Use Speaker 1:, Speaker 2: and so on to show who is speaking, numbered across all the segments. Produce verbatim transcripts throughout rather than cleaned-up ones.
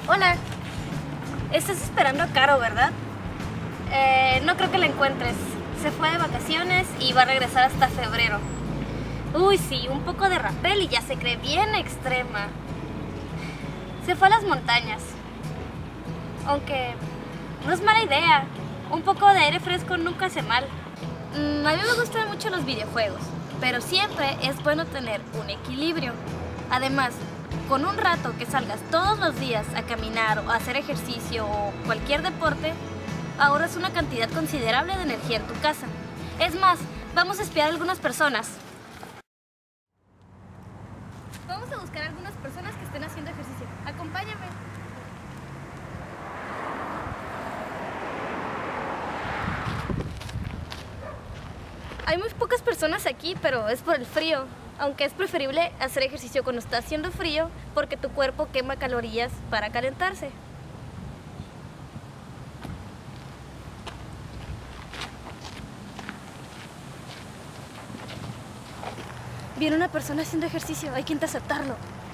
Speaker 1: Hola. Estás esperando a Caro, ¿verdad? Eh, no creo que la encuentres. Se fue de vacaciones y va a regresar hasta febrero. Uy, sí, un poco de rapel y ya se cree bien extrema. Se fue a las montañas. Aunque no es mala idea. Un poco de aire fresco nunca hace mal. Mm, a mí me gustan mucho los videojuegos, pero siempre es bueno tener un equilibrio. Además, con un rato que salgas todos los días a caminar o a hacer ejercicio o cualquier deporte, ahorras una cantidad considerable de energía en tu casa. Es más, vamos a espiar a algunas personas. Vamos a buscar a algunas personas que estén haciendo ejercicio. Acompáñame. Hay muy pocas personas aquí, pero es por el frío. Aunque es preferible hacer ejercicio cuando está haciendo frío, porque tu cuerpo quema calorías para calentarse. Viene una persona haciendo ejercicio, hay que interceptarlo.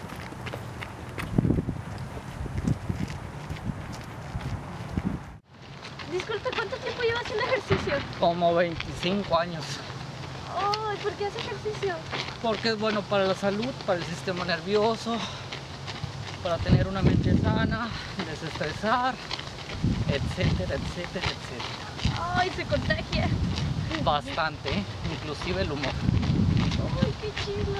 Speaker 1: Disculpe, ¿cuánto tiempo lleva haciendo ejercicio?
Speaker 2: Como veinticinco años.
Speaker 1: Oh, ¿por qué hace ejercicio?
Speaker 2: Porque es bueno para la salud, para el sistema nervioso, para tener una mente sana, desestresar, etcétera, etcétera, etcétera.
Speaker 1: Ay, se contagia.
Speaker 2: Bastante, ¿eh? Inclusive el humor.
Speaker 1: Ay, qué chido.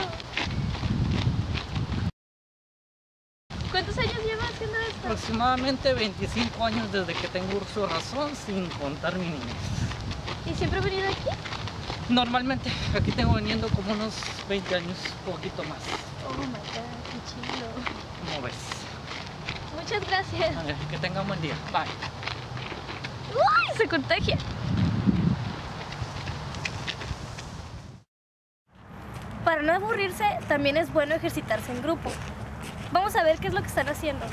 Speaker 1: ¿Cuántos años lleva haciendo esto?
Speaker 2: Aproximadamente veinticinco años desde que tengo uso de razón, sin contar mi niñez.
Speaker 1: ¿Y siempre ha venido aquí?
Speaker 2: Normalmente, aquí tengo viniendo como unos veinte años, poquito más.
Speaker 1: Oh my god, qué chido.
Speaker 2: ¿Cómo ves?
Speaker 1: Muchas gracias.
Speaker 2: A ver, que tenga un buen día. Bye.
Speaker 1: Uy, se contagia. Para no aburrirse, también es bueno ejercitarse en grupo. Vamos a ver qué es lo que están haciendo.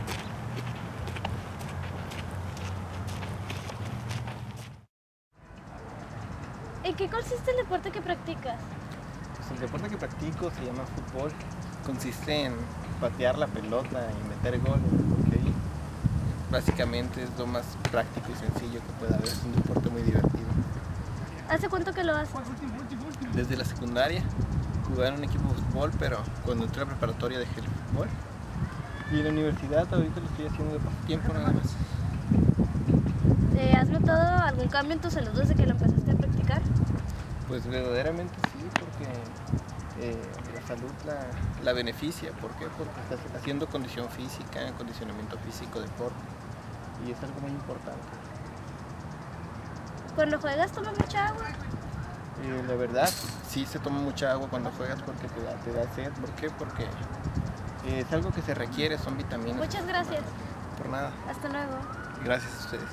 Speaker 1: ¿En qué consiste el deporte que practicas?
Speaker 3: Pues el deporte que practico se llama fútbol. Consiste en patear la pelota y meter goles. ¿Okay? Básicamente es lo más práctico y sencillo que pueda haber. Es un deporte muy divertido.
Speaker 1: ¿Hace cuánto que lo haces?
Speaker 3: Desde la secundaria jugué en un equipo de fútbol, pero cuando entré a la preparatoria dejé el fútbol. Y en la universidad ahorita lo estoy haciendo de pasatiempo nada más.
Speaker 1: Eh, ¿Has notado algún cambio en tu salud desde que lo empezaste a practicar?
Speaker 3: Pues verdaderamente sí, porque eh, la salud la, la beneficia. ¿Por qué? Porque estás haciendo condición física, acondicionamiento físico, deporte. Y es algo muy importante.
Speaker 1: Cuando juegas, ¿tomas mucha agua?
Speaker 3: Eh, la verdad, sí se toma mucha agua cuando juegas porque te da, te da sed. ¿Por qué? Porque eh, es algo que se requiere, son vitaminas.
Speaker 1: Muchas gracias.
Speaker 3: Por nada.
Speaker 1: Hasta luego.
Speaker 3: Gracias a ustedes.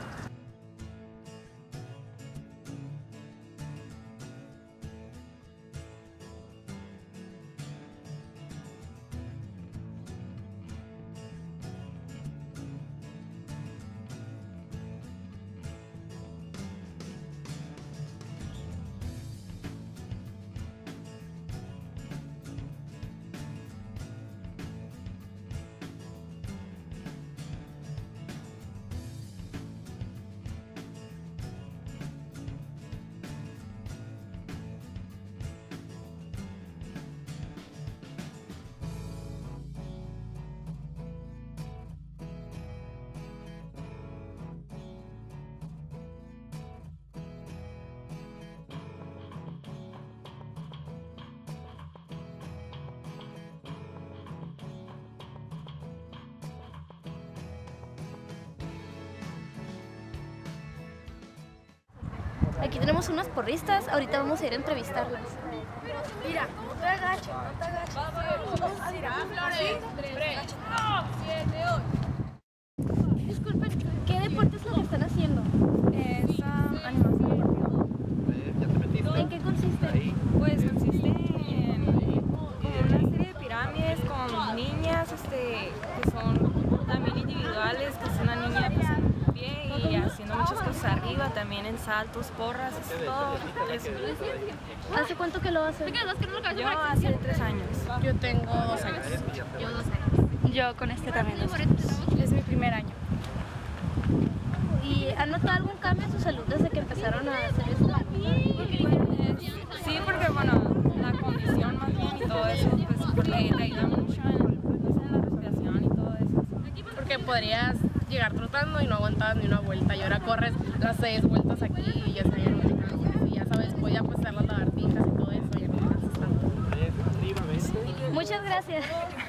Speaker 1: Aquí tenemos unas porristas, ahorita vamos a ir a entrevistarlas. Mira, no te agaches, no te agaches. Disculpen, ¿qué deporte es lo que están haciendo?
Speaker 4: Es uh, animación.
Speaker 1: ¿En qué consiste?
Speaker 4: Pues consiste en como una serie de pirámides con niñas este, que son también individuales, que es una niña pues, en pie y haciendo muchas cosas arriba, también en saltos, porras, es todo eso.
Speaker 1: ¿Hace cuánto que lo hacen?
Speaker 4: Yo hace tres años.
Speaker 5: Yo tengo dos años.
Speaker 1: Yo dos años. Yo con este también.
Speaker 4: Es mi primer año.
Speaker 1: ¿Y han notado algún cambio en su salud desde que empezaron a hacer esto?
Speaker 4: Sí, porque bueno, la condición más bien y todo eso, pues le, le ayuda mucho en, pues, en la respiración y todo eso.
Speaker 5: Porque podrías llegar trotando y no aguantabas ni una vuelta y ahora corres las seis vueltas aquí y ya se no te cansas y ya sabes, voy a pues hacer las lagartijas y todo eso, ya no te cansas tanto.
Speaker 1: Muchas gracias.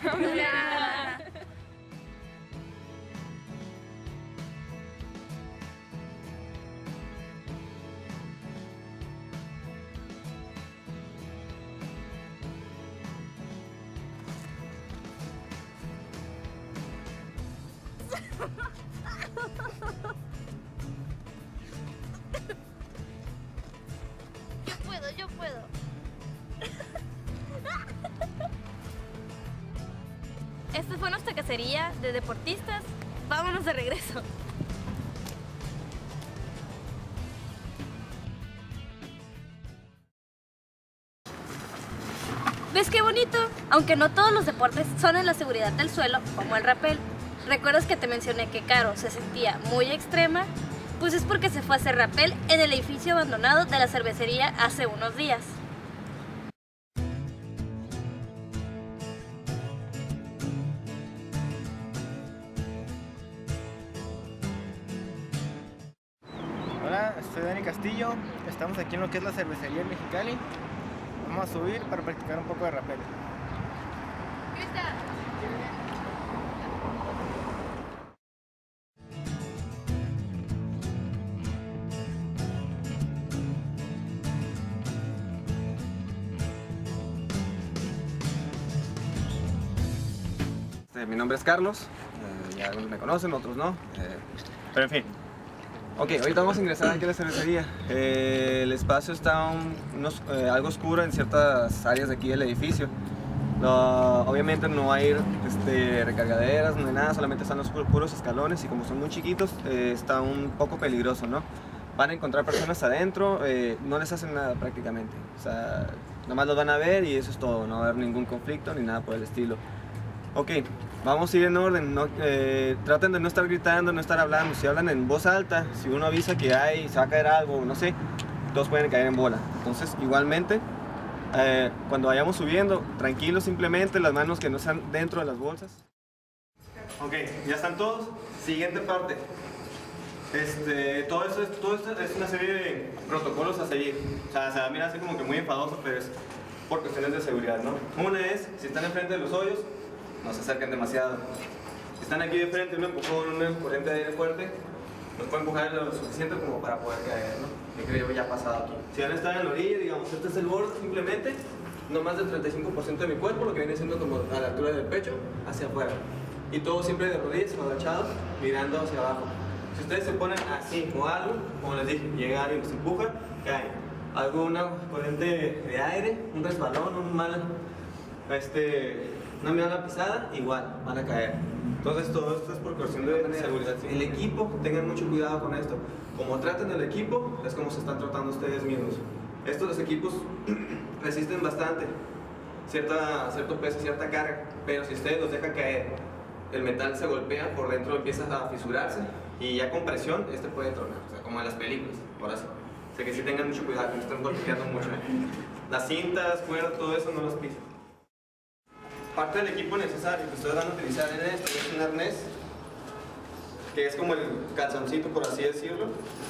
Speaker 1: Yo puedo, yo puedo. Esta fue nuestra cacería de deportistas. Vámonos de regreso. ¿Ves qué bonito? Aunque no todos los deportes son en la seguridad del suelo, como el rappel. ¿Recuerdas que te mencioné que Caro se sentía muy extrema? Pues es porque se fue a hacer rappel en el edificio abandonado de la cervecería hace unos días.
Speaker 3: Hola, soy Dani Castillo, estamos aquí en lo que es la cervecería en Mexicali. Vamos a subir para practicar un poco de rappel.
Speaker 6: Mi nombre es Carlos, eh, ya algunos me conocen, otros no, eh, pero en fin. Ok, ahorita vamos a ingresar aquí a la cervecería. Eh, el espacio está un, unos, eh, algo oscuro en ciertas áreas de aquí del edificio. No, obviamente no hay este, recargaderas, no hay nada, solamente están los puros escalones y como son muy chiquitos, eh, está un poco peligroso, ¿no? Van a encontrar personas adentro, eh, no les hacen nada prácticamente. O sea, nomás los van a ver y eso es todo, no va a haber ningún conflicto ni nada por el estilo. Ok, vamos a ir en orden, no, eh, traten de no estar gritando, no estar hablando. Si hablan en voz alta, si uno avisa que hay, se va a caer algo, no sé, todos pueden caer en bola. Entonces, igualmente, eh, cuando vayamos subiendo, tranquilos simplemente, las manos que no están dentro de las bolsas. Ok, ya están todos. Siguiente parte. Este, todo, esto es, todo esto es una serie de protocolos a seguir. O sea, se va a mirar así como que muy enfadoso, pero es por cuestiones de seguridad, ¿no? Una es, si están enfrente de los hoyos, no se acerquen demasiado. Si están aquí de frente, un empujón, una corriente de aire fuerte, nos puede empujar lo suficiente como para poder caer, ¿no? Yo creo que ya ha pasado aquí. Si van a estar en la orilla, digamos, este es el borde simplemente, no más del treinta y cinco por ciento de mi cuerpo, lo que viene siendo como a la altura del pecho, hacia afuera. Y todo siempre de rodillas o agachados, mirando hacia abajo. Si ustedes se ponen así o algo, como les dije, llega alguien y los empuja, caen. Alguna corriente de aire, un resbalón, un mal, este, una mala pisada, igual, van a caer. Entonces todo esto es por cuestión de seguridad. El equipo, tengan mucho cuidado con esto. Como traten el equipo, es como se están tratando ustedes mismos. Estos los equipos resisten bastante, cierta, cierto peso, cierta carga, pero si ustedes los dejan caer, el metal se golpea, por dentro empieza a fisurarse y ya con presión este puede tronar, o sea, como en las películas, por así. O sea que sí tengan mucho cuidado, que no estén golpeando mucho. ¿eh? Las cintas, cuerdas, todo eso no los pisen. Parte del equipo necesario que ustedes van a utilizar en esto es un arnés, que es como el calzoncito, por así decirlo.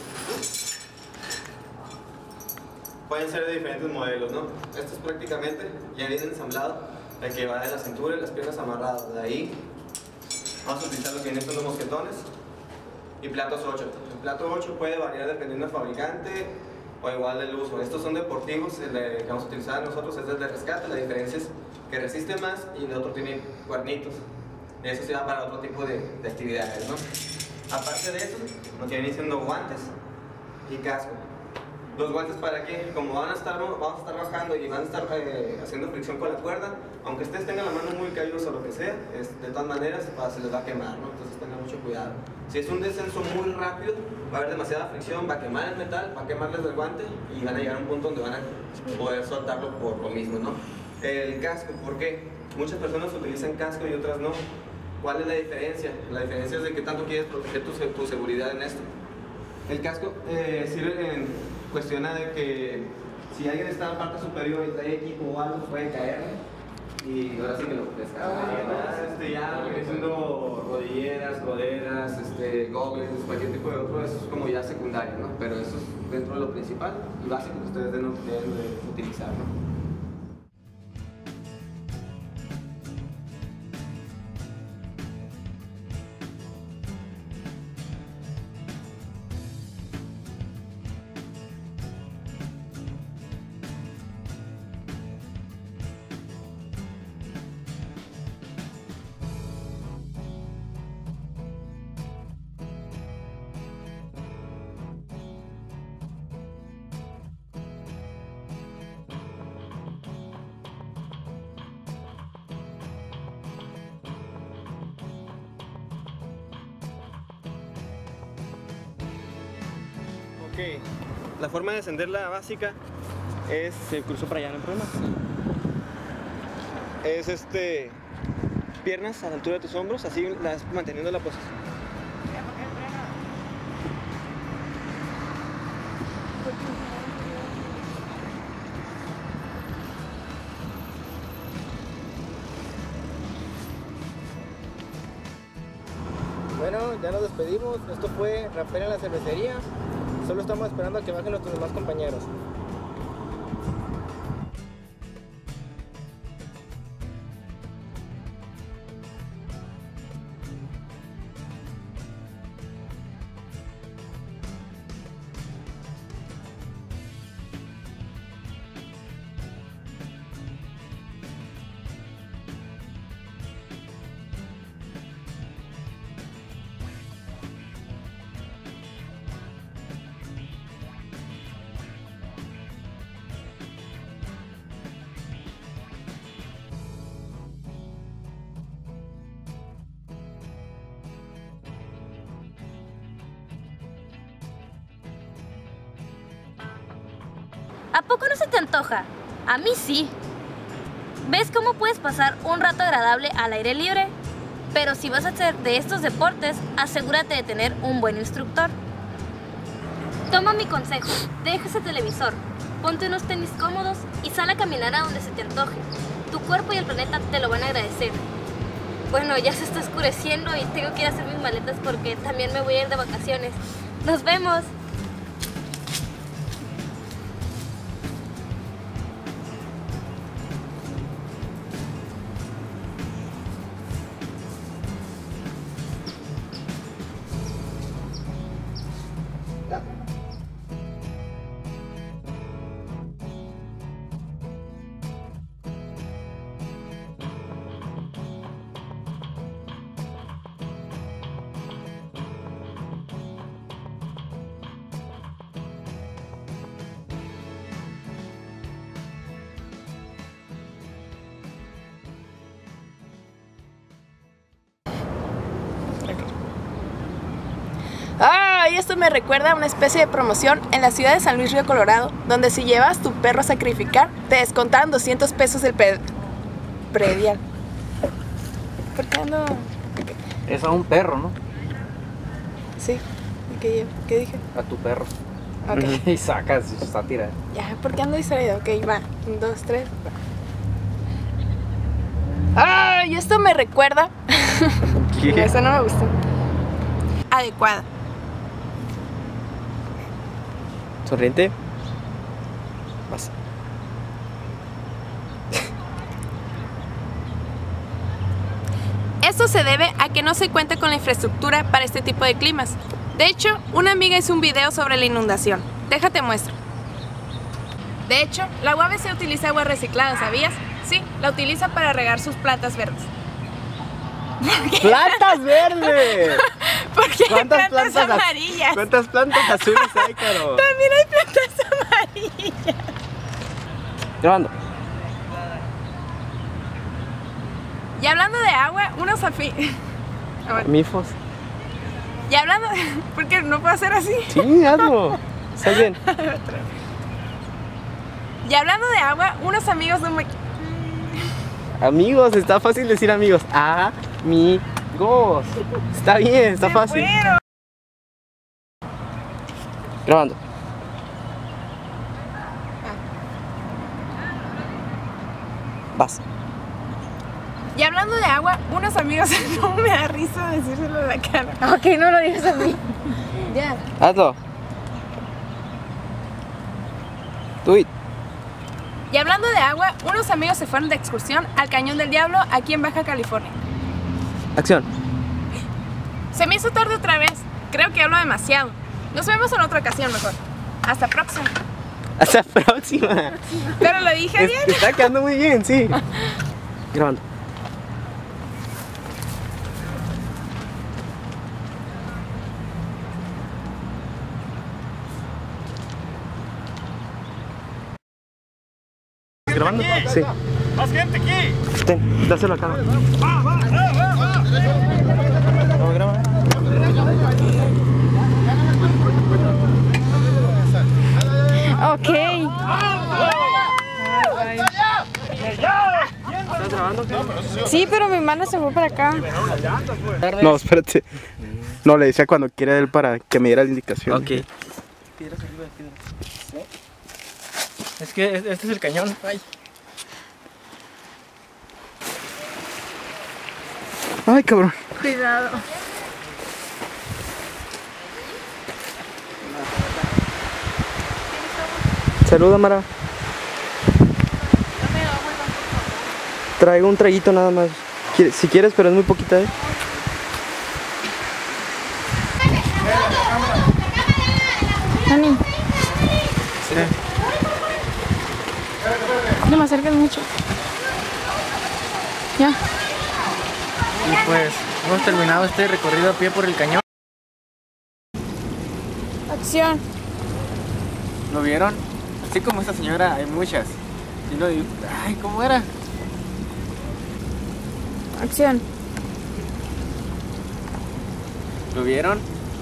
Speaker 6: Pueden ser de diferentes modelos, ¿no? Esto es prácticamente, ya viene ensamblado, el que va de la cintura y las piernas amarradas. De ahí vamos a utilizar lo que vienen siendo los mosquetones y platos ocho. El plato ocho puede variar dependiendo del fabricante o igual del uso. Estos son deportivos, el que vamos a utilizar nosotros es el de rescate. La diferencia es que resiste más y el otro tiene cuernitos. Eso se va para otro tipo de, de actividades, ¿no? Aparte de eso, nos vienen siendo guantes y casco. Los guantes para qué, como van a estar, vamos a estar bajando y van a estar eh, haciendo fricción con la cuerda, aunque ustedes tengan la mano muy caída o lo que sea, es, de todas maneras se les va a quemar, ¿no? Entonces tengan mucho cuidado. Si es un descenso muy rápido, va a haber demasiada fricción, va a quemar el metal, va a quemarles el guante y van a llegar a un punto donde van a poder soltarlo por lo mismo, ¿no? El casco, ¿por qué? Muchas personas utilizan casco y otras no. ¿Cuál es la diferencia? La diferencia es de qué tanto quieres proteger tu, tu seguridad en esto. El casco eh, sirve en cuestión de que si alguien está en la parte superior y trae equipo o algo, puede caer. Y ahora sí que lo pescas. Ah, este, ya lo que viene siendo rodilleras, coderas, este, goggles, cualquier tipo de otro, eso es como ya secundario, ¿no? Pero eso es dentro de lo principal y básico que ustedes deben, deben de utilizar, ¿no? Ok, la forma de encenderla básica es...
Speaker 7: Se cruzó para allá, no hay problema.
Speaker 6: Es este... piernas a la altura de tus hombros, así las, manteniendo la posición.
Speaker 3: Bueno, ya nos despedimos. Esto fue Rapel en la cervecería. Solo estamos esperando a que bajen nuestros demás compañeros.
Speaker 1: ¿A poco no se te antoja? A mí sí. ¿Ves cómo puedes pasar un rato agradable al aire libre? Pero si vas a hacer de estos deportes, asegúrate de tener un buen instructor. Toma mi consejo, deja ese televisor, ponte unos tenis cómodos y sal a caminar a donde se te antoje. Tu cuerpo y el planeta te lo van a agradecer. Bueno, ya se está oscureciendo y tengo que ir a hacer mis maletas porque también me voy a ir de vacaciones. ¡Nos vemos!
Speaker 8: Ah, y esto me recuerda a una especie de promoción en la ciudad de San Luis Río Colorado, donde si llevas tu perro a sacrificar, te descontaban doscientos pesos del pre predial. ¿Por qué ando...?
Speaker 2: Es a un perro, ¿no?
Speaker 8: Sí, ¿qué, llevo? ¿Qué dije?
Speaker 2: A tu perro.
Speaker 8: Ok.
Speaker 2: Y sacas su sátira.
Speaker 8: Ya, ¿por qué ando distraído? Ok, va, un, dos, tres, va. Ah, y esto me recuerda...
Speaker 2: ¿Qué?
Speaker 8: No, esa no me gustó. Adecuada.
Speaker 7: Sonriente. Vas.
Speaker 8: Esto se debe a que no se cuenta con la infraestructura para este tipo de climas. De hecho, una amiga hizo un video sobre la inundación. Déjate muestro. De hecho, la U A B C utiliza agua reciclada, ¿sabías? Sí, la utiliza para regar sus plantas verdes.
Speaker 7: ¡Plantas verdes!
Speaker 8: Porque hay
Speaker 7: ¿Cuántas
Speaker 8: plantas,
Speaker 7: plantas
Speaker 8: amarillas.
Speaker 7: ¿Cuántas plantas azules hay, Caro?
Speaker 8: También hay plantas amarillas.
Speaker 7: Grabando.
Speaker 8: Y hablando de agua, unos afi... A ver.
Speaker 7: Mifos.
Speaker 8: Y hablando... ¿Por qué no puedo hacer así?
Speaker 7: Sí, hazlo. Está bien.
Speaker 8: Y hablando de agua, unos amigos de un...
Speaker 7: Amigos, está fácil decir amigos. A, mi, Dos. Está bien, está fácil. Grabando. Vas.
Speaker 8: Y hablando de agua, unos amigos no me da risa decírselo en la cara.
Speaker 1: Ok, no lo digas a mí. Ya.
Speaker 7: Hazlo. Do it.
Speaker 8: Y hablando de agua, unos amigos se fueron de excursión al Cañón del Diablo aquí en Baja California.
Speaker 7: Acción.
Speaker 8: Se me hizo tarde otra vez. Creo que hablo demasiado. Nos vemos en otra ocasión mejor. Hasta próxima.
Speaker 7: Hasta la próxima.
Speaker 8: Pero lo dije
Speaker 7: Es-
Speaker 8: bien.
Speaker 7: Está quedando muy bien, sí. Grabando. ¿Grabando? Sí.
Speaker 6: ¡Más gente aquí!
Speaker 7: Ten, dáselo acá. No, graba.
Speaker 1: Ok.
Speaker 7: ¿Estás grabando?
Speaker 1: Sí, pero mi mano se fue para acá.
Speaker 7: No, espérate. No, le decía cuando quiera él para que me diera la indicación.
Speaker 3: Ok. Es que este es el cañón. Ay.
Speaker 7: Ay, cabrón.
Speaker 1: Cuidado.
Speaker 7: Saluda, Mara. Traigo un traguito nada más. Quiere- Si quieres, pero es muy poquita, ¿eh?
Speaker 1: Dani. No me acerques mucho. Ya.
Speaker 3: Y pues hemos terminado este recorrido a pie por el cañón.
Speaker 1: Acción.
Speaker 3: ¿Lo vieron? Así como esta señora hay muchas. Y no, y- ay, ¿cómo era?
Speaker 1: Acción.
Speaker 3: ¿Lo vieron?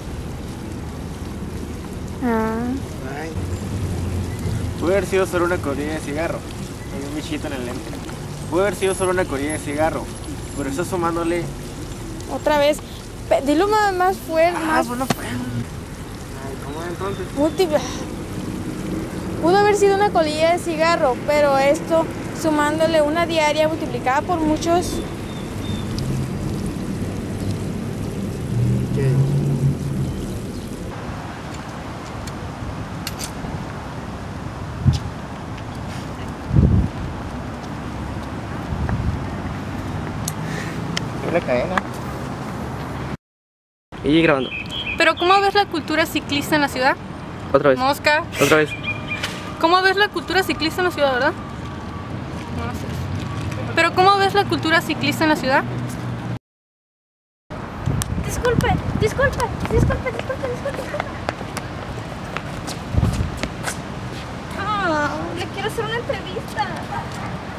Speaker 1: Ah.
Speaker 3: Ay. Puede haber sido solo una colilla de cigarro. Hay un bichito en el lente. Puede haber sido solo una colilla de cigarro. Pero eso sumándole.
Speaker 1: Otra vez. Pe- Dilo más, más fuerte.
Speaker 3: Ah,
Speaker 1: más
Speaker 3: bueno, pues. Ay, ¿cómo entonces?
Speaker 1: múltiple. Pudo haber sido una colilla de cigarro, pero esto sumándole una diaria multiplicada por muchos.
Speaker 3: Una cadena.
Speaker 7: Y grabando.
Speaker 8: Pero ¿cómo ves la cultura ciclista en la ciudad?
Speaker 7: Otra vez.
Speaker 8: Mosca.
Speaker 7: Otra vez.
Speaker 8: ¿Cómo ves la cultura ciclista en la ciudad, verdad? No, no sé. Pero ¿cómo ves la cultura ciclista en la ciudad?
Speaker 1: Disculpe, disculpe, disculpe, disculpe, disculpe, disculpe. Ah, le quiero hacer una entrevista.